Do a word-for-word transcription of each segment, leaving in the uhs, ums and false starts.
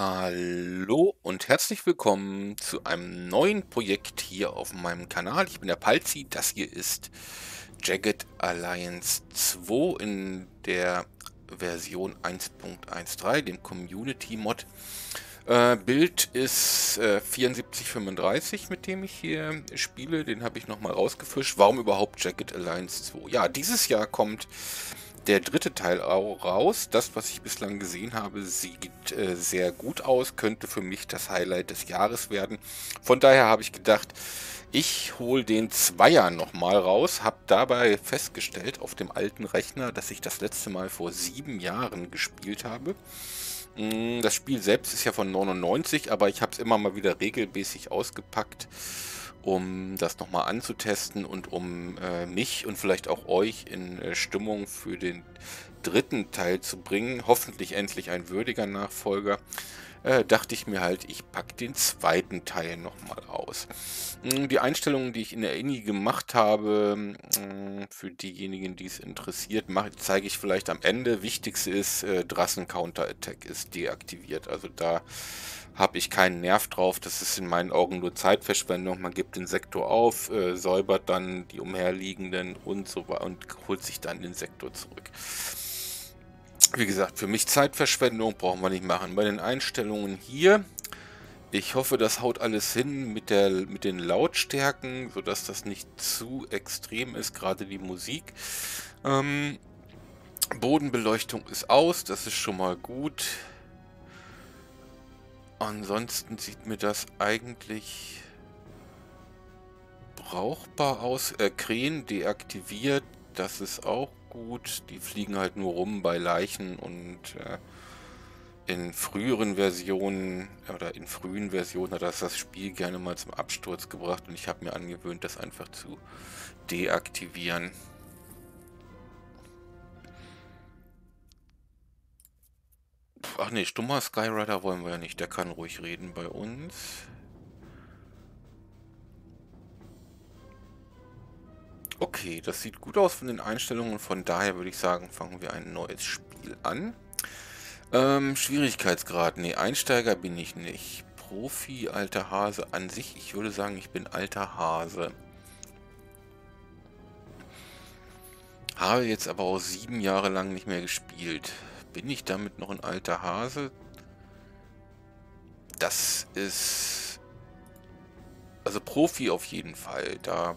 Hallo und herzlich willkommen zu einem neuen Projekt hier auf meinem Kanal. Ich bin der Palzi, das hier ist Jagged Alliance zwei in der Version eins Punkt eins Punkt drei, dem Community-Mod. Äh, Bild ist äh, vierundsiebzig fünfunddreißig, mit dem ich hier spiele. Den habe ich nochmal rausgefischt. Warum überhaupt Jagged Alliance zwei? Ja, dieses Jahr kommt der dritte Teil auch raus. Das, was ich bislang gesehen habe, sieht äh, sehr gut aus. Könnte für mich das Highlight des Jahres werden. Von daher habe ich gedacht, ich hole den Zweier nochmal raus. Habe dabei festgestellt auf dem alten Rechner, dass ich das letzte Mal vor sieben Jahren gespielt habe. Mm, Das Spiel selbst ist ja von neunundneunzig, aber ich habe es immer mal wieder regelmäßig ausgepackt, um das nochmal anzutesten und um äh, mich und vielleicht auch euch in äh, Stimmung für den dritten Teil zu bringen. Hoffentlich endlich ein würdiger Nachfolger. Äh, dachte ich mir halt, ich packe den zweiten Teil nochmal aus. Mm, Die Einstellungen, die ich in der I N I gemacht habe, mm, für diejenigen, die es interessiert, mach- zeige ich vielleicht am Ende. Wichtigste ist, äh, Drassen Counter Attack ist deaktiviert. Also da habe ich keinen Nerv drauf. Das ist in meinen Augen nur Zeitverschwendung. Man gibt den Sektor auf, äh, säubert dann die umherliegenden und so weiter und holt sich dann den Sektor zurück. Wie gesagt, für mich Zeitverschwendung brauchen wir nicht machen. Bei den Einstellungen hier, ich hoffe, das haut alles hin mit der, mit den Lautstärken, sodass das nicht zu extrem ist, gerade die Musik. Ähm, Bodenbeleuchtung ist aus, das ist schon mal gut. Ansonsten sieht mir das eigentlich brauchbar aus. Äh, Krähen deaktiviert, das ist auch gut. Die fliegen halt nur rum bei Leichen und äh, in früheren Versionen oder in frühen Versionen hat das das Spiel gerne mal zum Absturz gebracht und ich habe mir angewöhnt, das einfach zu deaktivieren. Ach nee, stummer Skyrider wollen wir ja nicht. Der kann ruhig reden bei uns. Okay, das sieht gut aus von den Einstellungen. Von daher würde ich sagen, fangen wir ein neues Spiel an. Ähm, Schwierigkeitsgrad. Nee, Einsteiger bin ich nicht. Profi, alter Hase an sich. Ich würde sagen, ich bin alter Hase. Habe jetzt aber auch sieben Jahre lang nicht mehr gespielt. Bin ich damit noch ein alter Hase? Das ist... Also Profi auf jeden Fall. Da...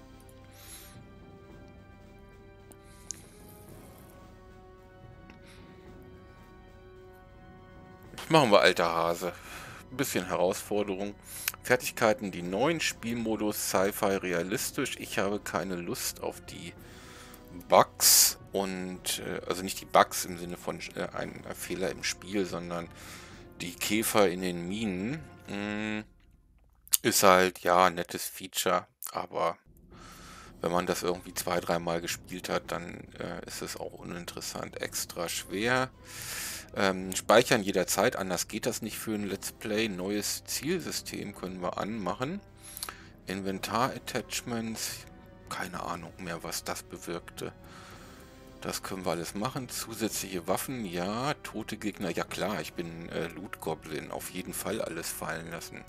Machen wir alter Hase. Ein bisschen Herausforderung. Fertigkeiten, die neuen Spielmodus, Sci-Fi realistisch. Ich habe keine Lust auf die Bugs und... Äh, also nicht die Bugs im Sinne von äh, einem Fehler im Spiel, sondern die Käfer in den Minen. Mm, Ist halt, ja, ein nettes Feature, aber wenn man das irgendwie zwei, dreimal gespielt hat, dann äh, ist es auch uninteressant. Extra schwer. Ähm, speichern jederzeit, anders geht das nicht für ein Let's Play. Neues Zielsystem können wir anmachen. Inventar-Attachments, keine Ahnung mehr, was das bewirkte. Das können wir alles machen. Zusätzliche Waffen, ja. Tote Gegner, ja klar, ich bin äh, Loot Goblin. Auf jeden Fall alles fallen lassen.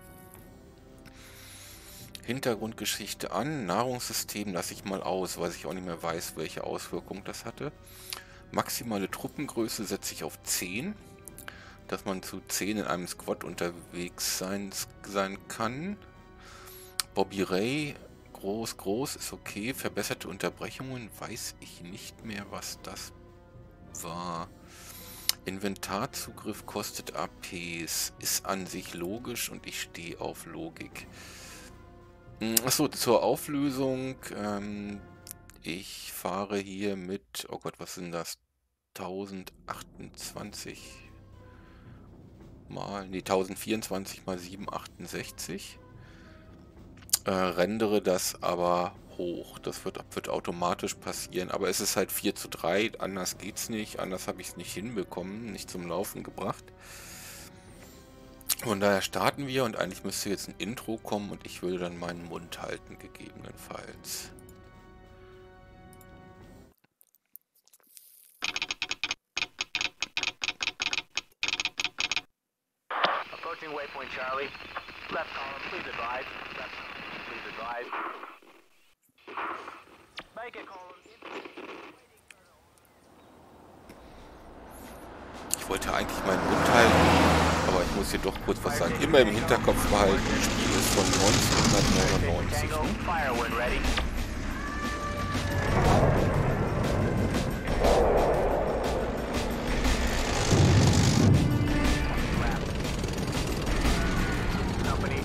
Hintergrundgeschichte an. Nahrungssystem lasse ich mal aus, weil ich auch nicht mehr weiß, welche Auswirkung das hatte. Maximale Truppengröße setze ich auf zehn, dass man zu zehn in einem Squad unterwegs sein, sein kann. Bobby Ray, groß, groß, ist okay. Verbesserte Unterbrechungen, weiß ich nicht mehr, was das war. Inventarzugriff kostet A Ps, ist an sich logisch und ich stehe auf Logik. Achso, zur Auflösung. Ähm, ich fahre hier mit, oh Gott, was sind das? tausendachtundzwanzig mal, nee, tausendvierundzwanzig mal siebenhundertachtundsechzig. Äh, rendere das aber hoch. Das wird, wird automatisch passieren, aber es ist halt vier zu drei, anders geht's nicht, anders habe ich es nicht hinbekommen, nicht zum Laufen gebracht. Von daher starten wir und eigentlich müsste jetzt ein Intro kommen und ich würde dann meinen Mund halten, gegebenenfalls. Approaching waypoint Charlie. Left column, please advise. Left column, please advise. Make it column. Ich wollte eigentlich meinen Mund halten, aber ich muss hier doch kurz was sagen. Immer im Hinterkopf behalten, das Spiel ist von neunzehnhundertneunundneunzig. Tango, fire when ready. Company.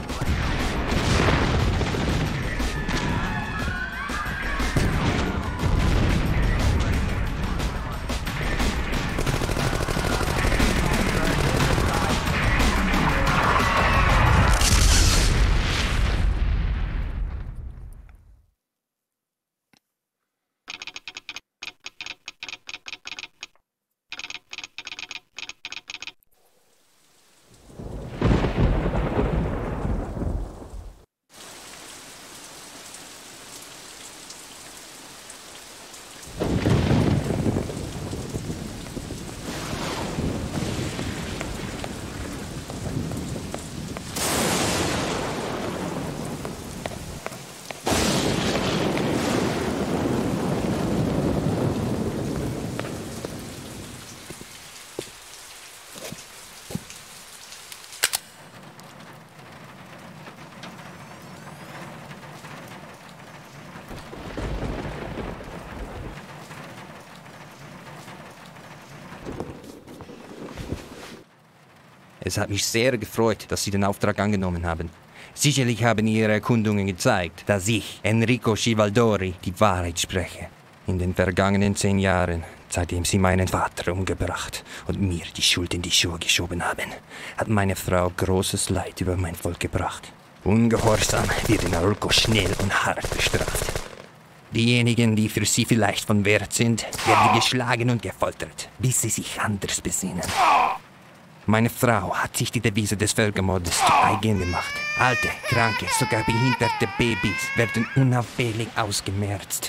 Es hat mich sehr gefreut, dass Sie den Auftrag angenommen haben. Sicherlich haben Ihre Erkundungen gezeigt, dass ich, Enrico Civaldori, die Wahrheit spreche. In den vergangenen zehn Jahren, seitdem Sie meinen Vater umgebracht und mir die Schuld in die Schuhe geschoben haben, hat meine Frau großes Leid über mein Volk gebracht. Ungehorsam wird in Arulco schnell und hart bestraft. Diejenigen, die für Sie vielleicht von Wert sind, werden geschlagen und gefoltert, bis sie sich anders besinnen. Meine Frau hat sich die Devise des Völkermordes zu eigen gemacht. Alte, kranke, sogar behinderte Babys werden unauffällig ausgemerzt.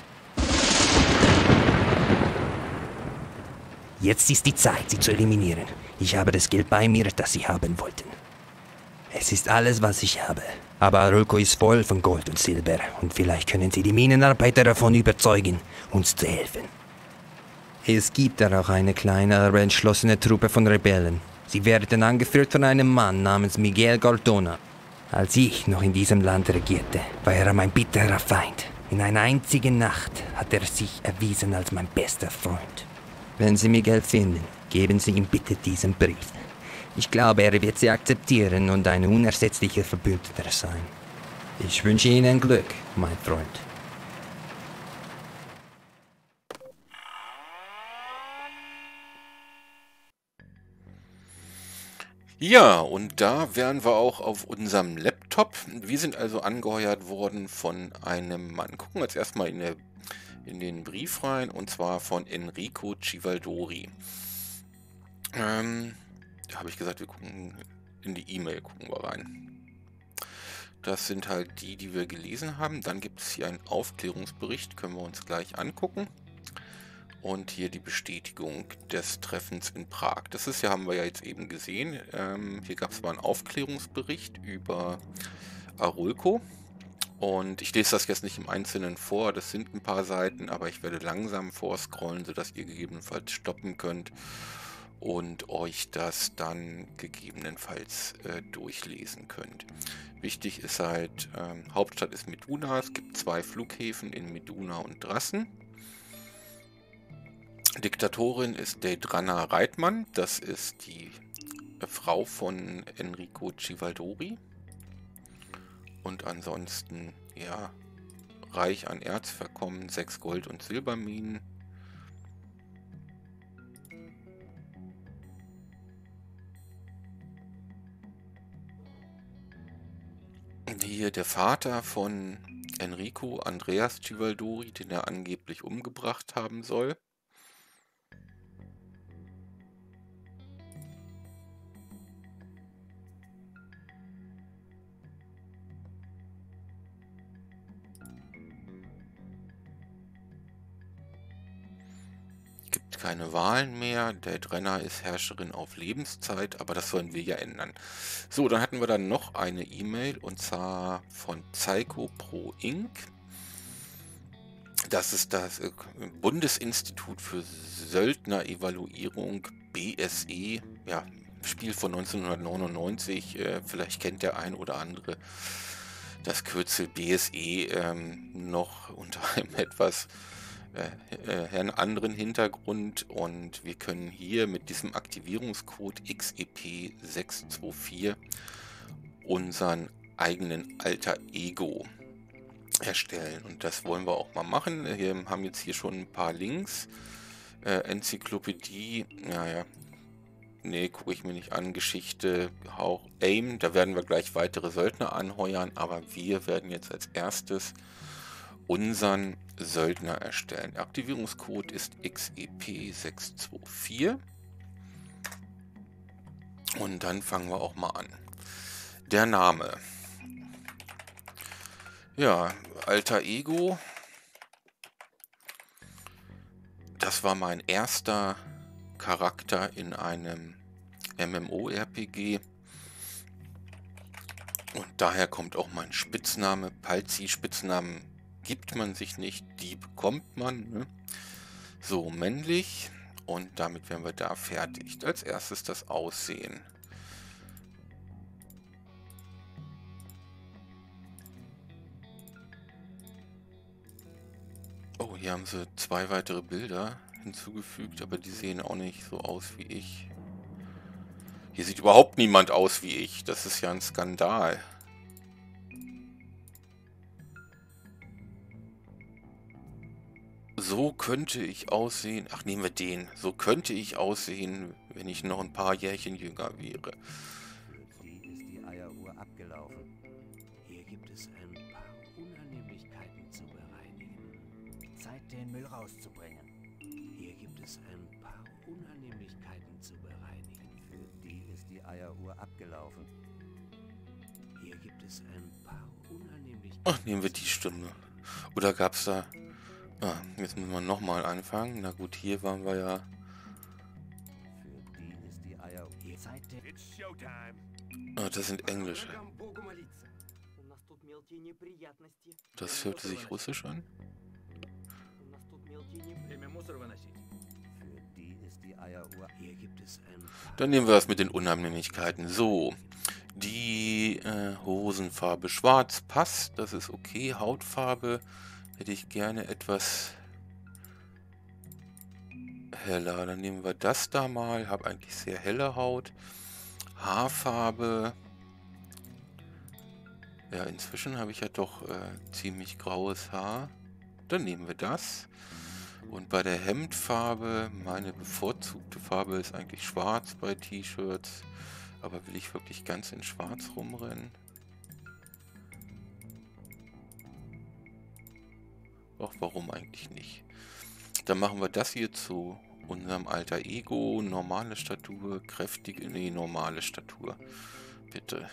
Jetzt ist die Zeit, sie zu eliminieren. Ich habe das Geld bei mir, das sie haben wollten. Es ist alles, was ich habe. Aber Arulco ist voll von Gold und Silber und vielleicht können Sie die Minenarbeiter davon überzeugen, uns zu helfen. Es gibt da auch eine kleine, aber entschlossene Truppe von Rebellen. Sie werden angeführt von einem Mann namens Miguel Gordona. Als ich noch in diesem Land regierte, war er mein bitterer Feind. In einer einzigen Nacht hat er sich erwiesen als mein bester Freund. Wenn Sie Miguel finden, geben Sie ihm bitte diesen Brief. Ich glaube, er wird Sie akzeptieren und ein unersetzlicher Verbündeter sein. Ich wünsche Ihnen Glück, mein Freund. Ja, und da wären wir auch auf unserem Laptop. Wir sind also angeheuert worden von einem Mann. Gucken wir jetzt erstmal in, der, in den Brief rein, und zwar von Enrico Civaldori. Ähm, da habe ich gesagt, wir gucken in die E-Mail, gucken wir rein. Das sind halt die, die wir gelesen haben. Dann gibt es hier einen Aufklärungsbericht, können wir uns gleich angucken. Und hier die Bestätigung des Treffens in Prag. Das ist ja, haben wir ja jetzt eben gesehen. Ähm, hier gab es mal einen Aufklärungsbericht über Arulco. Und ich lese das jetzt nicht im Einzelnen vor. Das sind ein paar Seiten, aber ich werde langsam vorscrollen, sodass ihr gegebenenfalls stoppen könnt und euch das dann gegebenenfalls äh, durchlesen könnt. Wichtig ist halt, ähm, Hauptstadt ist Meduna. Es gibt zwei Flughäfen in Meduna und Drassen. Diktatorin ist Deidrana Reitman, das ist die Frau von Enrico Civaldori. Und ansonsten, ja, reich an Erzverkommen, sechs Gold- und Silberminen. Hier der Vater von Enrico, Andreas Civaldori, den er angeblich umgebracht haben soll. gibt keine Wahlen mehr. Der Drenner ist Herrscherin auf Lebenszeit, aber das sollen wir ja ändern. So, dann hatten wir dann noch eine E-Mail und zwar von Psycho Pro Incorporated. Das ist das äh, Bundesinstitut für Söldner-Evaluierung, B S E, ja, Spiel von neunzehnhundertneunundneunzig, äh, vielleicht kennt der ein oder andere das Kürzel B S E ähm, noch unter einem etwas äh, äh, einen anderen Hintergrund, und wir können hier mit diesem Aktivierungscode X E P sechs zwei vier unseren eigenen Alter Ego erstellen, und das wollen wir auch mal machen. Wir haben jetzt hier schon ein paar Links. Äh, Enzyklopädie, naja, nee, gucke ich mir nicht an. Geschichte, auch AIM, da werden wir gleich weitere Söldner anheuern, aber wir werden jetzt als erstes unseren Söldner erstellen. Der Aktivierungscode ist X E P sechs zwei vier und dann fangen wir auch mal an. Der Name. Ja, Alter Ego. Das war mein erster Charakter in einem MMORPG. Und daher kommt auch mein Spitzname. Palzi, Spitznamen gibt man sich nicht, die bekommt man. Ne? So, männlich. Und damit wären wir da fertig. Als erstes das Aussehen. Oh, hier haben sie zwei weitere Bilder hinzugefügt, aber die sehen auch nicht so aus wie ich. Hier sieht überhaupt niemand aus wie ich. Das ist ja ein Skandal. So könnte ich aussehen. Ach, nehmen wir den. So könnte ich aussehen, wenn ich noch ein paar Jährchen jünger wäre. Für Sie ist die Eieruhr abgelaufen. Hier gibt es ein paar Unannehmlichkeiten zu bereinigen. Zeit, den Müll rauszubringen. Hier gibt es ein paar Unannehmlichkeiten zu bereinigen. Für die ist die Eieruhr abgelaufen. Hier gibt es ein paar Unannehmlichkeiten. Ach, nehmen wir die Stimme. Oder gab es da... Ah, jetzt müssen wir nochmal anfangen. Na gut, hier waren wir ja... Für die ist die Eieruhr. Hier Zeit, den... Ah, das sind Englische. Das hörte sich russisch an. Für die ist die Eieruhr. Hier gibt es ein paar... Dann nehmen wir das mit den Unannehmlichkeiten. So, die äh, Hosenfarbe schwarz passt, das ist okay. Hautfarbe hätte ich gerne etwas heller. Dann nehmen wir das da mal. Habe eigentlich sehr helle Haut. Haarfarbe. Ja, inzwischen habe ich ja doch äh, ziemlich graues Haar. Dann nehmen wir das. Und bei der Hemdfarbe, meine bevorzugte Farbe ist eigentlich schwarz bei T-Shirts. Aber will ich wirklich ganz in schwarz rumrennen? Ach, warum eigentlich nicht? Dann machen wir das hier zu unserem Alter Ego. Normale Statur, kräftige, nee, normale Statur. Bitte.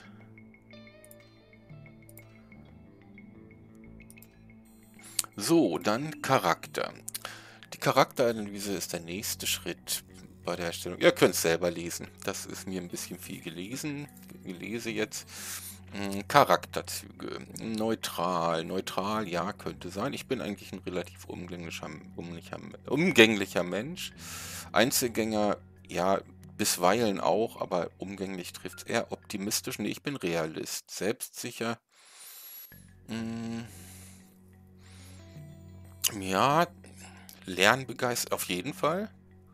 So, dann Charakter. Die Charakteranalyse ist der nächste Schritt bei der Erstellung. Ihr könnt es selber lesen. Das ist mir ein bisschen viel gelesen. Ich lese jetzt. Charakterzüge. Neutral. Neutral, ja, könnte sein. Ich bin eigentlich ein relativ umgänglicher, umgänglicher, umgänglicher Mensch. Einzelgänger, ja, bisweilen auch, aber umgänglich trifft es eher. Optimistisch, nee, ich bin Realist. Selbstsicher. Hm, ja, lernbegeistert auf jeden Fall.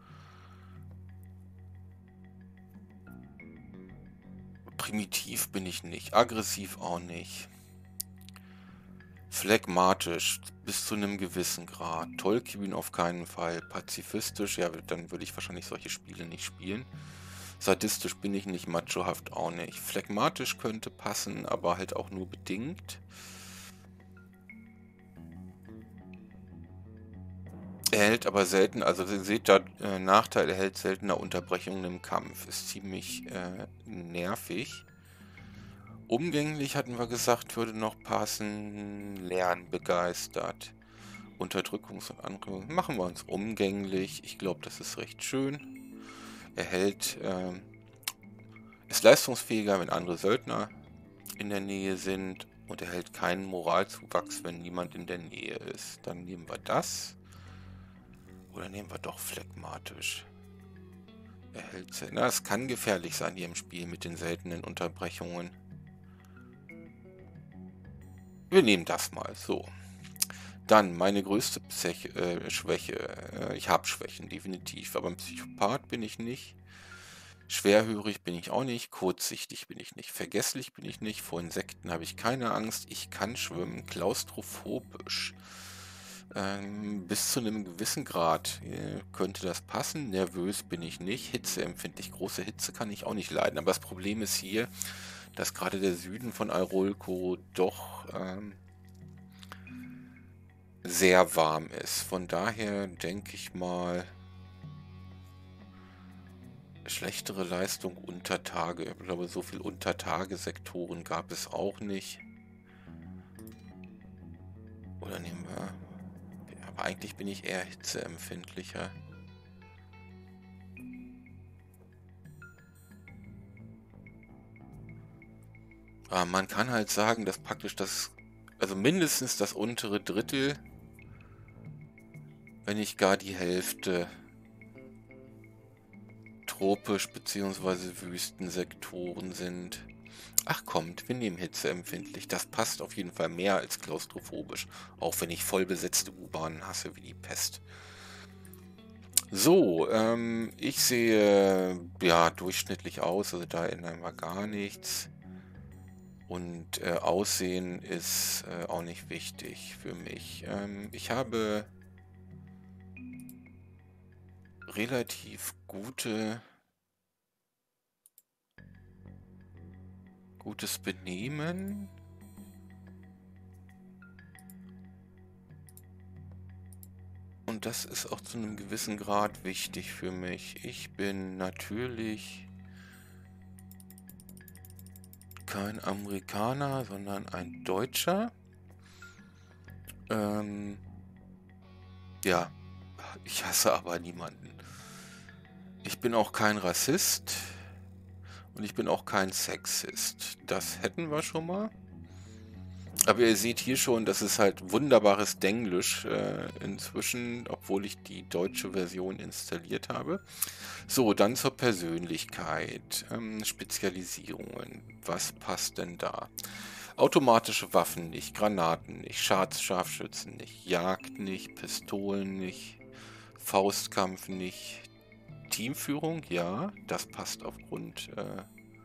Primitiv bin ich nicht, aggressiv auch nicht. Phlegmatisch bis zu einem gewissen Grad. Tollkühn auf keinen Fall. Pazifistisch, ja, dann würde ich wahrscheinlich solche Spiele nicht spielen. Sadistisch bin ich nicht, machohaft auch nicht. Phlegmatisch könnte passen, aber halt auch nur bedingt. Er hält aber selten, also ihr seht da, äh, Nachteil, er hält seltener Unterbrechungen im Kampf. Ist ziemlich äh, nervig. Umgänglich hatten wir gesagt, würde noch passen. Lernbegeistert. Unterdrückungs- und Anregung. Machen wir uns umgänglich. Ich glaube, das ist recht schön. Er hält, ähm, ist leistungsfähiger, wenn andere Söldner in der Nähe sind. Und er hält keinen Moralzuwachs, wenn niemand in der Nähe ist. Dann nehmen wir das. Oder nehmen wir doch phlegmatisch. Er hält, na, es kann gefährlich sein hier im Spiel mit den seltenen Unterbrechungen. Wir nehmen das mal. So. Dann meine größte Psech äh, Schwäche. Äh, ich habe Schwächen, definitiv. Aber ein Psychopath bin ich nicht. Schwerhörig bin ich auch nicht. Kurzsichtig bin ich nicht. Vergesslich bin ich nicht. Vor Insekten habe ich keine Angst. Ich kann schwimmen. Klaustrophobisch. Ähm, bis zu einem gewissen Grad äh, könnte das passen. Nervös bin ich nicht. Hitzeempfindlich. Große Hitze kann ich auch nicht leiden. Aber das Problem ist hier, dass gerade der Süden von Arolco doch ähm, sehr warm ist. Von daher denke ich mal, schlechtere Leistung unter Tage. Ich glaube, so viel Untertagesektoren gab es auch nicht. Oder nehmen wir... Ja, aber eigentlich bin ich eher hitzeempfindlicher. Aber man kann halt sagen, dass praktisch das... Also mindestens das untere Drittel, wenn nicht gar die Hälfte, tropisch bzw. Wüstensektoren sind. Ach kommt, wir nehmen hitzeempfindlich. Das passt auf jeden Fall mehr als klaustrophobisch. Auch wenn ich voll besetzte U-Bahnen hasse wie die Pest. So, ähm, ich sehe ja durchschnittlich aus, also da ändern wir gar nichts. Und äh, Aussehen ist äh, auch nicht wichtig für mich. Ähm, ich habe relativ gute... Gutes Benehmen. Und das ist auch zu einem gewissen Grad wichtig für mich. Ich bin natürlich kein Amerikaner, sondern ein Deutscher. Ähm, ja, ich hasse aber niemanden. Ich bin auch kein Rassist. Und ich bin auch kein Sexist. Das hätten wir schon mal. Aber ihr seht hier schon, das ist halt wunderbares Denglisch äh, inzwischen, obwohl ich die deutsche Version installiert habe. So, dann zur Persönlichkeit. Ähm, Spezialisierungen. Was passt denn da? Automatische Waffen nicht, Granaten nicht, Scharz, Scharfschützen nicht, Jagd nicht, Pistolen nicht, Faustkampf nicht. Teamführung, ja, das passt aufgrund äh,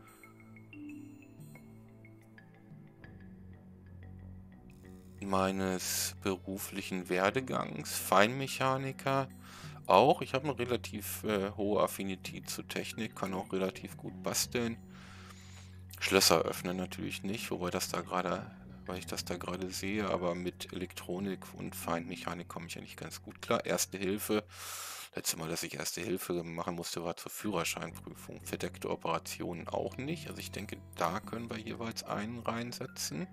meines beruflichen Werdegangs. Feinmechaniker auch. Ich habe eine relativ äh, hohe Affinität zu Technik, kann auch relativ gut basteln. Schlösser öffnen natürlich nicht, wobei das da gerade, weil ich das da gerade sehe, aber mit Elektronik und Feinmechanik komme ich eigentlich ganz gut klar. Erste Hilfe. Letztes Mal, dass ich Erste Hilfe machen musste, war zur Führerscheinprüfung. Verdeckte Operationen auch nicht. Also ich denke, da können wir jeweils einen reinsetzen.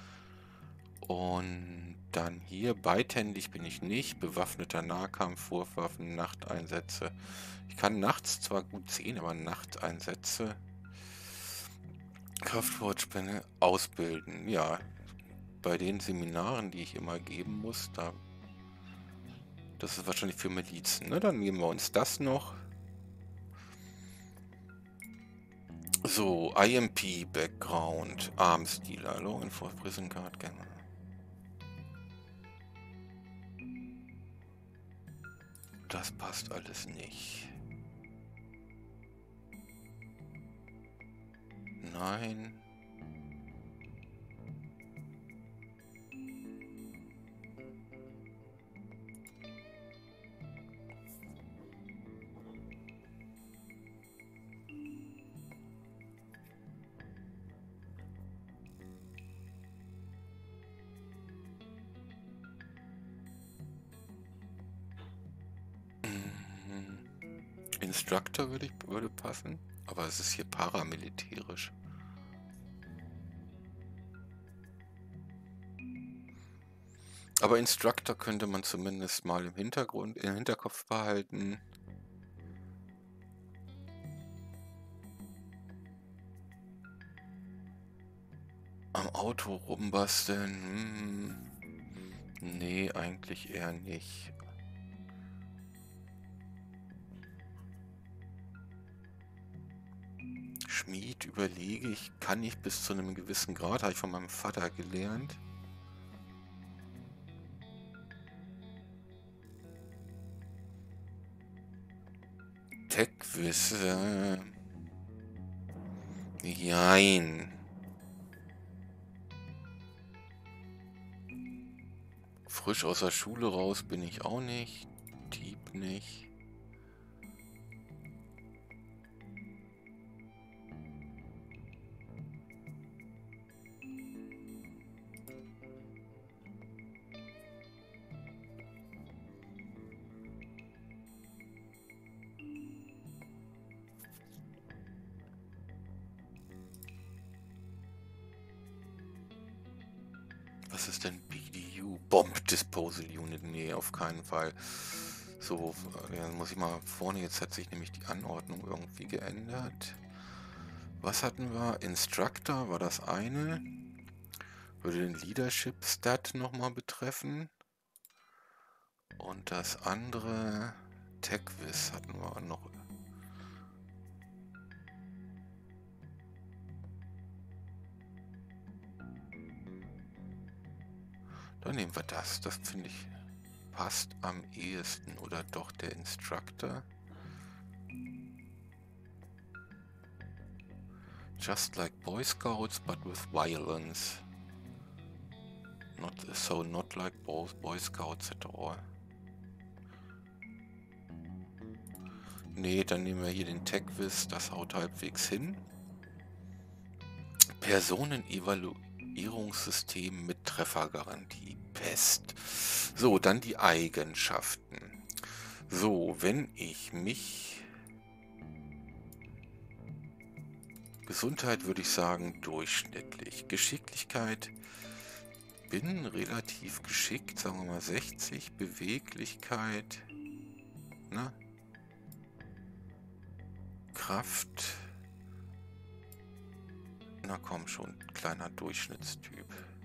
Und dann hier, beidhändig bin ich nicht. Bewaffneter Nahkampf, Wurfwaffen, Nachteinsätze. Ich kann nachts zwar gut sehen, aber Nachteinsätze. Kraftwortspende, ausbilden. Ja, bei den Seminaren, die ich immer geben muss, da... Das ist wahrscheinlich für Milizen, ne? Dann nehmen wir uns das noch. So, I M P Background, Arms Dealer, Law Enforcement Prison Guard Ganger. Das passt alles nicht. Nein. Instructor würde, ich, würde passen, aber es ist hier paramilitärisch. Aber Instructor könnte man zumindest mal im Hintergrund, im Hinterkopf behalten. Am Auto rumbasteln? Hm. Nee, eigentlich eher nicht. Schmied überlege ich, kann ich bis zu einem gewissen Grad, habe ich von meinem Vater gelernt. Tech-Wisse. Jein. Frisch aus der Schule raus bin ich auch nicht. Dieb nicht. Was ist denn B D U? Bomb Disposal Unit? Nee, auf keinen Fall. So, ja, muss ich mal vorne, jetzt hat sich nämlich die Anordnung irgendwie geändert. Was hatten wir? Instructor war das eine. Würde den Leadership Stat nochmal betreffen. Und das andere, TechWiz hatten wir noch. Dann nehmen wir das. Das finde ich passt am ehesten. Oder doch der Instructor. Just like Boy Scouts, but with violence. Not so not like both Boy Scouts at all. Nee, dann nehmen wir hier den TechWiz. Das haut halbwegs hin. Personenevaluierungssystem mit Treffergarantie. Pest. So, dann die Eigenschaften. So, wenn ich mich... Gesundheit würde ich sagen durchschnittlich. Geschicklichkeit bin relativ geschickt, sagen wir mal sechzig. Beweglichkeit, ne? Kraft... Na komm schon, kleiner Durchschnittstyp.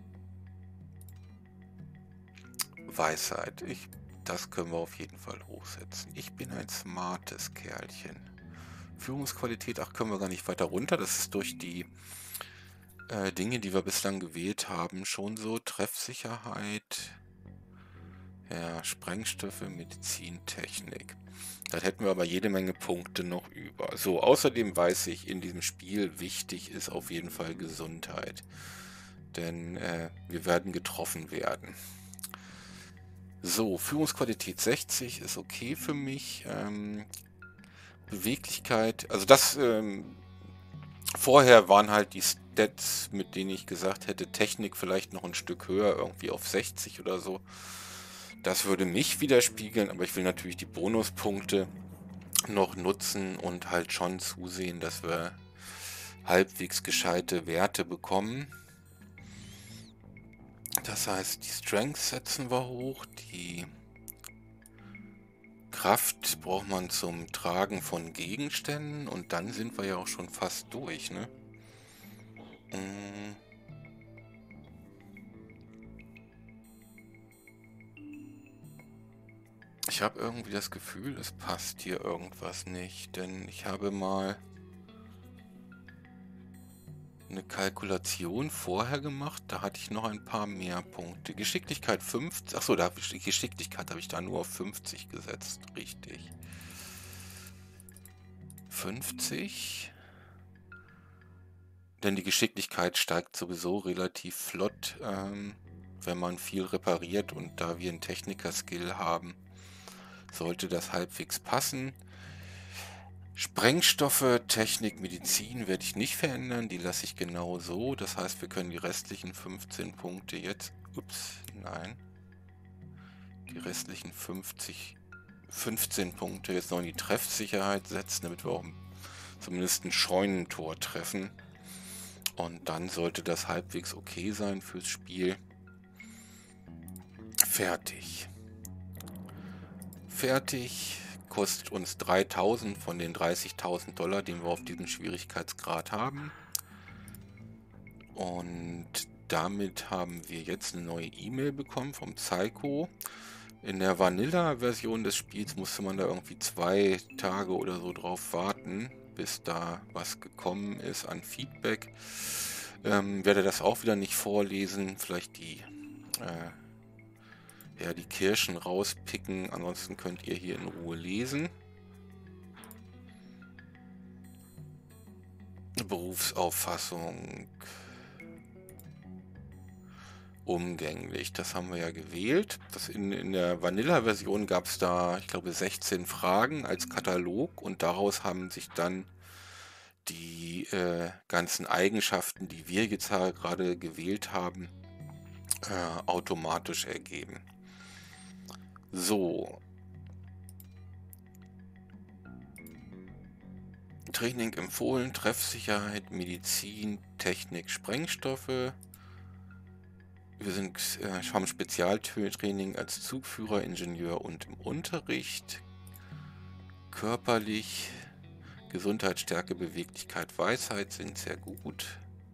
Weisheit, ich, das können wir auf jeden Fall hochsetzen. Ich bin ein smartes Kerlchen. Führungsqualität, ach, können wir gar nicht weiter runter. Das ist durch die äh, Dinge, die wir bislang gewählt haben, schon so. Treffsicherheit, ja, Sprengstoffe, Medizin, Technik. Dann hätten wir aber jede Menge Punkte noch über. So, außerdem weiß ich, in diesem Spiel wichtig ist auf jeden Fall Gesundheit. Denn äh, wir werden getroffen werden. So, Führungsqualität sechzig ist okay für mich. Ähm, Beweglichkeit, also das, ähm, vorher waren halt die Stats, mit denen ich gesagt hätte, Technik vielleicht noch ein Stück höher, irgendwie auf sechzig oder so. Das würde mich widerspiegeln, aber ich will natürlich die Bonuspunkte noch nutzen und halt schon zusehen, dass wir halbwegs gescheite Werte bekommen. Das heißt, die Strength setzen wir hoch, die Kraft braucht man zum Tragen von Gegenständen und dann sind wir ja auch schon fast durch, ne? Ich habe irgendwie das Gefühl, es passt hier irgendwas nicht, denn ich habe mal eine Kalkulation vorher gemacht, da hatte ich noch ein paar mehr Punkte. Geschicklichkeit fünfzig, achso, da habe ich, Geschicklichkeit habe ich da nur auf fünfzig gesetzt, richtig. fünfzig. Denn die Geschicklichkeit steigt sowieso relativ flott, ähm, wenn man viel repariert und da wir einen Techniker-Skill haben, sollte das halbwegs passen. Sprengstoffe, Technik, Medizin werde ich nicht verändern, die lasse ich genau so. Das heißt, wir können die restlichen fünfzehn Punkte jetzt, ups, nein, die restlichen fünfzig, fünfzehn Punkte jetzt noch in die Treffsicherheit setzen, damit wir auch zumindest ein Scheunentor treffen. Und dann sollte das halbwegs okay sein fürs Spiel. Fertig. Fertig. Kostet uns dreitausend von den dreißigtausend Dollar, den wir auf diesem Schwierigkeitsgrad haben. Und damit haben wir jetzt eine neue E-Mail bekommen vom Psycho. In der Vanilla-Version des Spiels musste man da irgendwie zwei Tage oder so drauf warten, bis da was gekommen ist an Feedback. Ähm, werde das auch wieder nicht vorlesen, vielleicht die, äh, ja, die Kirschen rauspicken, ansonsten könnt ihr hier in Ruhe lesen. Berufsauffassung. Umgänglich, das haben wir ja gewählt. Das in, in der Vanilla-Version gab es da, ich glaube, sechzehn Fragen als Katalog und daraus haben sich dann die äh, ganzen Eigenschaften, die wir jetzt gerade gewählt haben, äh, automatisch ergeben. So. Training empfohlen, Treffsicherheit, Medizin, Technik, Sprengstoffe. Wir sind, äh, haben Spezialtraining als Zugführer, Ingenieur und im Unterricht. Körperlich, Gesundheit, Stärke, Beweglichkeit, Weisheit sind sehr gut.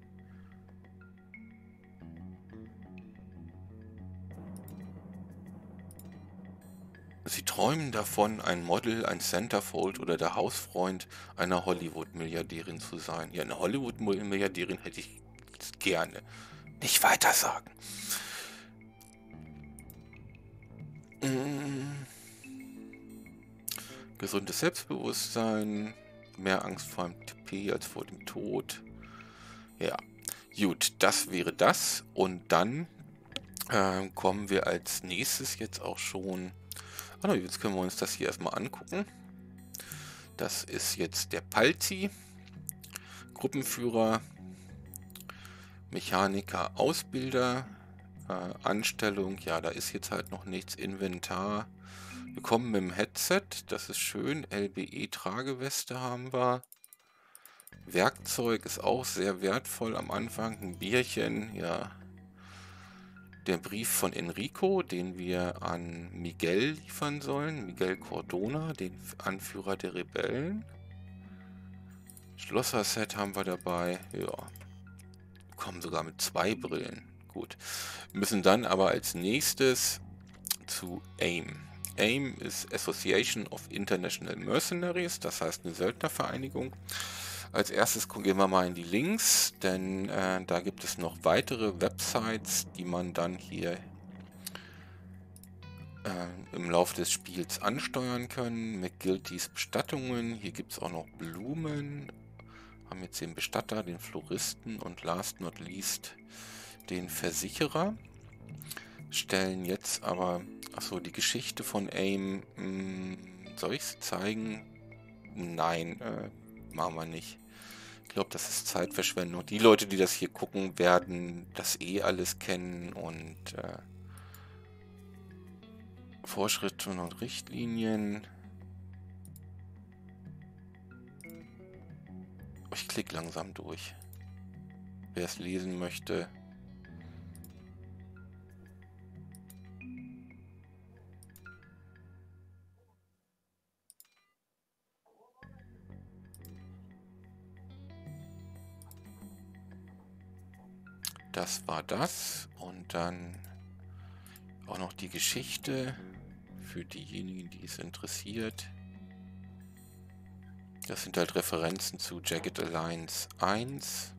Sie träumen davon, ein Model, ein Centerfold oder der Hausfreund einer Hollywood-Milliardärin zu sein. Ja, eine Hollywood-Milliardärin hätte ich gerne. Nicht weiter sagen. Mm. Gesundes Selbstbewusstsein, mehr Angst vor dem T P als vor dem Tod. Ja, gut, das wäre das. Und dann äh, kommen wir als nächstes jetzt auch schon... Ah, jetzt können wir uns das hier erstmal angucken. Das ist jetzt der Palzi, Gruppenführer, Mechaniker, Ausbilder, äh, Anstellung, ja, da ist jetzt halt noch nichts, Inventar. Wir kommen mit dem Headset, das ist schön, L B E-Trageweste haben wir. Werkzeug ist auch sehr wertvoll am Anfang, ein Bierchen, ja. Der Brief von Enrico, den wir an Miguel liefern sollen, Miguel Cordona, den Anführer der Rebellen. Schlosser-Set haben wir dabei, ja. Kommen sogar mit zwei Brillen. Gut. Wir müssen dann aber als nächstes zu AIM. AIM ist Association of International Mercenaries, das heißt eine Söldnervereinigung. Als erstes gehen wir mal in die Links, denn äh, da gibt es noch weitere Websites, die man dann hier äh, im Laufe des Spiels ansteuern können. McGiltys Bestattungen, hier gibt es auch noch Blumen. Haben jetzt den Bestatter, den Floristen und last not least den Versicherer. Stellen jetzt aber, achso, die Geschichte von AIM, mh, soll ich sie zeigen? Nein, äh, machen wir nicht. Ich glaube, das ist Zeitverschwendung. Die Leute, die das hier gucken, werden das eh alles kennen und äh, Vorschriften und Richtlinien. Ich klicke langsam durch. Wer es lesen möchte. Das war das. Und dann auch noch die Geschichte für diejenigen, die es interessiert. Das sind halt Referenzen zu Jagged Alliance eins.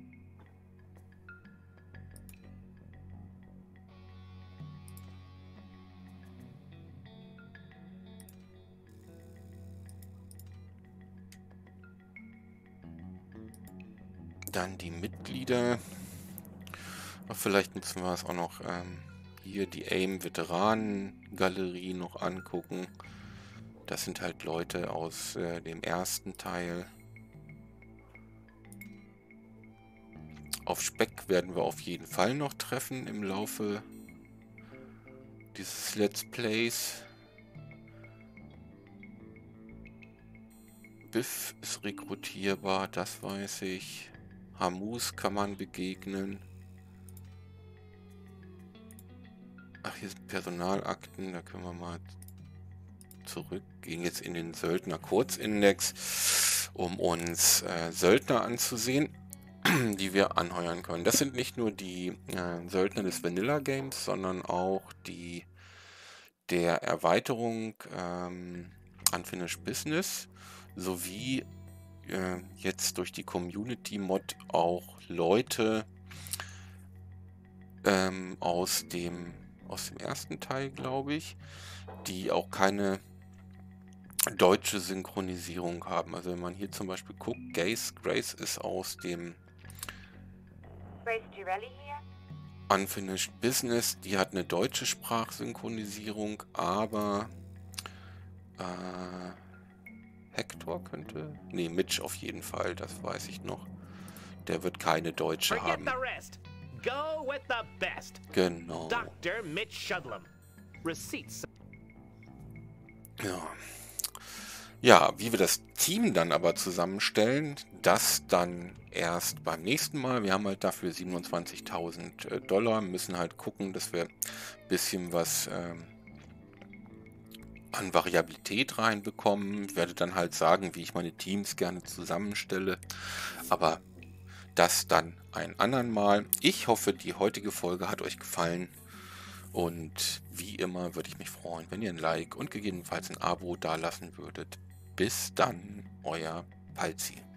Dann die Mitglieder. Vielleicht müssen wir es auch noch ähm, hier die AIM-Veteranen-Galerie noch angucken. Das sind halt Leute aus äh, dem ersten Teil. Auf Speck werden wir auf jeden Fall noch treffen im Laufe dieses Let's Plays. Biff ist rekrutierbar, das weiß ich. Hamus kann man begegnen. Ach, hier sind Personalakten, da können wir mal zurück. Gehen jetzt in den Söldner-Kurzindex, um uns äh, Söldner anzusehen, die wir anheuern können. Das sind nicht nur die äh, Söldner des Vanilla Games, sondern auch die der Erweiterung ähm, Unfinished Business sowie äh, jetzt durch die Community-Mod auch Leute ähm, aus dem aus dem ersten Teil, glaube ich, die auch keine deutsche Synchronisierung haben. Also wenn man hier zum Beispiel guckt, Grace, Grace ist aus dem Grace Girelli hier? Unfinished Business, die hat eine deutsche Sprachsynchronisierung, aber äh, Hector könnte... Nee, Mitch auf jeden Fall, das weiß ich noch. Der wird keine deutsche Forget haben. the rest. Go with the best. Genau. Doctor Mitch Shudlam. Receipts. Ja. Ja, wie wir das Team dann aber zusammenstellen, das dann erst beim nächsten Mal. Wir haben halt dafür siebenundzwanzigtausend äh, Dollar, müssen halt gucken, dass wir ein bisschen was ähm, an Variabilität reinbekommen. Ich werde dann halt sagen, wie ich meine Teams gerne zusammenstelle, aber das dann ein andern Mal. Ich hoffe, die heutige Folge hat euch gefallen. Und wie immer würde ich mich freuen, wenn ihr ein Like und gegebenenfalls ein Abo dalassen würdet. Bis dann, euer Palzi.